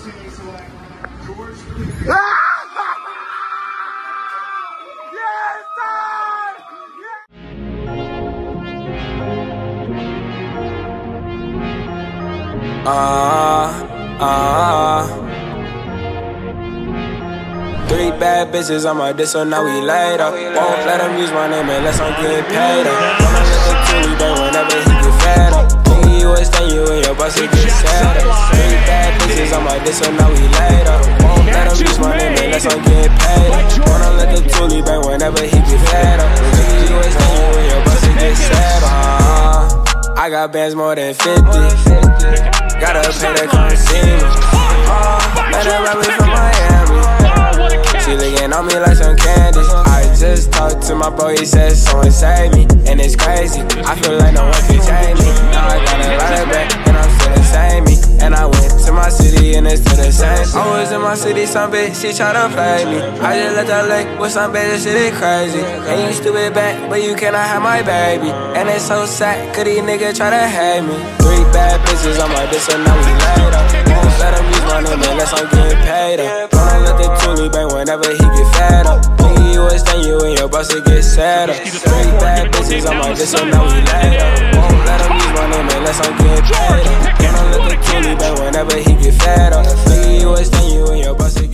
Three bad bitches on my dick, so now we laid up. Won't let him use my name unless I'm getting paid up. Wanna let the toolie bang whenever he get fed up. Nigga, you a stain, you and your boss, it get sad up. Three bad bitches on my dick, so now we laid up. Won't let him use my name unless I'm getting paid up. Wanna let the toolie bang whenever he get fed up. Nigga, you a stain, you and your boss, it get sad up. I got bands more than 50. Gotta pay to come see me. Let her rap me from Miami. She looking on me like some candy. I just talked to my bro, he said someone save me. And it's crazy, I feel like no one can change me. Now I got a lot of back, and I'm still the same me. And I went to my city, and it's still the same. I was in my city, some bitch, she tryna play me. I just left LA with some bitch, shit is crazy. And you stupid back, but you cannot have my baby. And it's so sad, cause these niggas try to hate me. Three bad bitches on my dick, so now we laid up. Won't let them use my name unless I'm getting paid up. Wanna let the toolie bang whenever he get fed up. Nigga, you a stain, you and your boss, it get sad up. Three bad bitches on my dick, so now we laid up. Won't let them use my name unless I'm getting paid up. Wanna let the toolie bang whenever he get fed up. Nigga, you a stain, you and your boss,